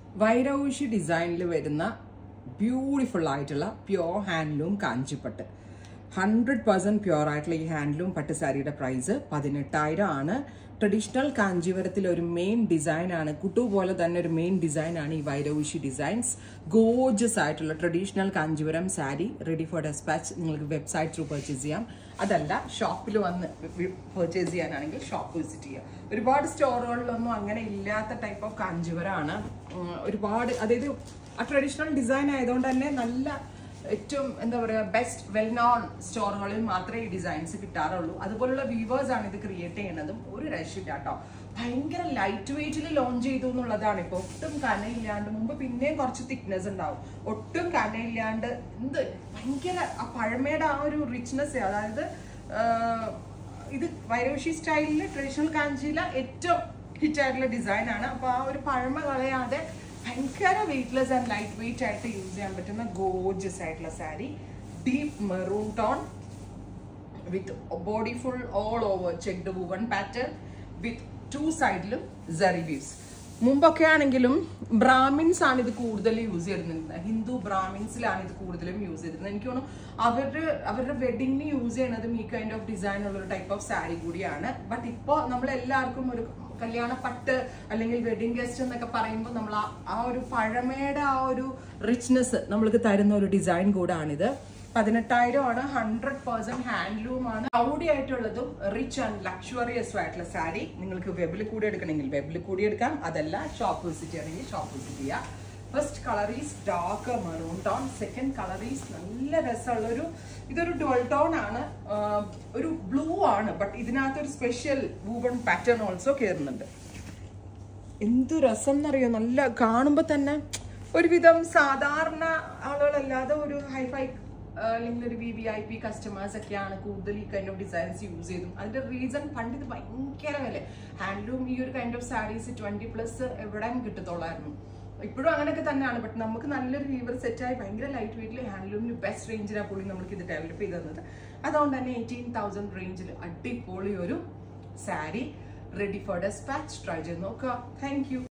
വൈരൗഷി ഡിസൈനിൽ വരുന്ന ബ്യൂട്ടിഫുൾ ആയിട്ടുള്ള പ്യോർ ഹാൻഡ്ലൂം കാഞ്ചിപ്പട്ട് 100% പ്യോർ ആയിട്ടുള്ള ഈ ഹാൻഡ്ലൂം പട്ട് സാരിയുടെ പ്രൈസ് 18,000 ആണ്. ട്രഡീഷണൽ കാഞ്ചീവരത്തിൽ ഒരു മെയിൻ ഡിസൈൻ ആണ്, കുട്ടു പോലെ തന്നെ ഒരു മെയിൻ ഡിസൈൻ ആണ് ഈ വൈരൗഷി ഡിസൈൻസ്. ഗോർജസ് ആയിട്ടുള്ള traditional Kanchivaram sari ready for despatch നിങ്ങൾക്ക് വെബ്സൈറ്റ് ത്രൂ പർച്ചേസ് ചെയ്യാം. അതല്ല ഷോപ്പിൽ വന്ന് പർച്ചേസ് ചെയ്യാനാണെങ്കിൽ ഷോപ്പ് വിസിറ്റ് ചെയ്യാം. ഒരുപാട് സ്റ്റോറുകളിലൊന്നും അങ്ങനെ ഇല്ലാത്ത ടൈപ്പ് ഓഫ് കാഞ്ചീവരമാണ്. ഒരുപാട് അതായത് ആ ട്രഡീഷണൽ ഡിസൈൻ ആയതുകൊണ്ട് തന്നെ നല്ല ഏറ്റവും എന്താ പറയുക ബെസ്റ്റ് വെൽ നോൺ സ്റ്റോറുകളിൽ മാത്രമേ ഈ ഡിസൈൻസ് കിട്ടാറുള്ളൂ. അതുപോലുള്ള വീവേഴ്സ് ആണ് ഇത് ക്രിയേറ്റ് ചെയ്യുന്നതും. ഒരു രക്ഷയില്ല കേട്ടോ. ഭയങ്കര ലൈറ്റ് വെയിറ്റിൽ ലോഞ്ച് ചെയ്തു എന്നുള്ളതാണ്. ഇപ്പോൾ ഒട്ടും കനയില്ലാണ്ട്, മുമ്പ് പിന്നെയും കുറച്ച് തിക്നെസ് ഉണ്ടാവും, ഒട്ടും കനയില്ലാണ്ട് എന്ത് ഭയങ്കര ആ പഴമയുടെ ആ ഒരു റിച്ച്നെസ്. അതായത് ഇത് വൈരൗഷി സ്റ്റൈലിൽ ട്രഡീഷണൽ കാഞ്ചിയിലെ ഏറ്റവും ഹിറ്റായിട്ടുള്ള ഡിസൈൻ ആണ്. അപ്പോൾ ആ ഒരു പഴമ കളയാതെ ഭയങ്കര വെയ്റ്റ്ലെസ് ആൻഡ് ലൈറ്റ് വെയിറ്റ് ആയിട്ട് യൂസ് ചെയ്യാൻ പറ്റുന്ന ഗോർജസ് ആയിട്ടുള്ള sari. Deep maroon tone with body full all over checked woven pattern with 2 സൈഡിലും സെറി വീവ്സ്. മുമ്പൊക്കെ ആണെങ്കിലും ബ്രാഹ്മിൻസ് ആണ് ഇത് കൂടുതൽ യൂസ് ചെയ്തിരുന്നത്. ഹിന്ദു ബ്രാഹ്മിൻസിലാണ് ഇത് കൂടുതലും യൂസ് ചെയ്തിരുന്നത്. എനിക്ക് തോന്നുന്നു അവരുടെ വെഡിങ്ങിന് യൂസ് ചെയ്യുന്നതും ഈ കൈൻഡ് ഓഫ് ഡിസൈൻ ഉള്ള ഒരു ടൈപ്പ് ഓഫ് സാരി കൂടിയാണ്. ബട്ട് ഇപ്പോൾ നമ്മളെല്ലാവർക്കും ഒരു കല്യാണ പട്ട് അല്ലെങ്കിൽ വെഡിങ് ഗസ്റ്റ് എന്നൊക്കെ പറയുമ്പോൾ നമ്മൾ ആ ഒരു പഴമയുടെ ആ ഒരു റിച്ച്നെസ് നമ്മൾക്ക് തരുന്ന ഒരു ഡിസൈൻ കൂടാണിത്. 18,000 ആണ്. 100% ഹാൻഡ്ലൂം ആണ്. ഔഡി ആയിട്ടുള്ളതും റിച്ച് ആൻഡ് ലക്ഷറിയസ് ആയിട്ടുള്ള സാരി നിങ്ങൾക്ക് വെബിൽ കൂടി എടുക്കണമെങ്കിൽ വെബിൽ കൂടി എടുക്കാം. അതല്ല ഷോപ്പ് വിസിറ്റ് ചെയ്യണമെങ്കിൽ ഷോപ്പ് വിസിറ്റ് ചെയ്യാം. First colour is dark maroon tone. Second colour is നല്ല രസമുള്ള ഇതൊരു ഡുവൽ ടോൺ ആണ്. ഒരു ബ്ലൂ ആണ്, ബട്ട് ഇതിനകത്തൊരു സ്പെഷ്യൽ വൂവൺ പാറ്റേൺ ഓൾസോ കയറുന്നുണ്ട്. എന്തു രസം എന്നറിയോ, നല്ല കാണുമ്പോൾ തന്നെ ഒരുവിധം സാധാരണ ആളുകളല്ലാതെ ഒരു ഹൈഫൈ അല്ലെങ്കിൽ ഒരു VVIP കസ്റ്റമേഴ്സ് ഒക്കെയാണ് കൂടുതൽ ഈ കൈൻഡ് ഓഫ് ഡിസൈൻസ് യൂസ് ചെയ്തും. അതിന്റെ റീസൺ പണ്ട് ഇത് ഭയങ്കര വില. ഹാൻഡ്ലൂം ഈ ഒരു കൈൻഡ് ഓഫ് സാരീസ് 20+ എവിടെയും കിട്ടത്തോളായിരുന്നു. ഇപ്പോഴും അങ്ങനെയൊക്കെ തന്നെയാണ്. ബട്ട് നമുക്ക് നല്ലൊരു വീവർ സെറ്റായി ഭയങ്കര ലൈറ്റ് വെയിറ്റിൽ ഹാൻഡ്ലൂമിന് ബെസ്റ്റ് റേഞ്ചിലാണ് പുള്ളി നമുക്ക് ഇത് ഡെവലപ്പ് ചെയ്ത് തന്നത്. അതുകൊണ്ട് തന്നെ 18,000 റേഞ്ചിൽ അടിപൊളി ഒരു sari ready for despatch try ചെയ്ത് നോക്കുക. Thank U.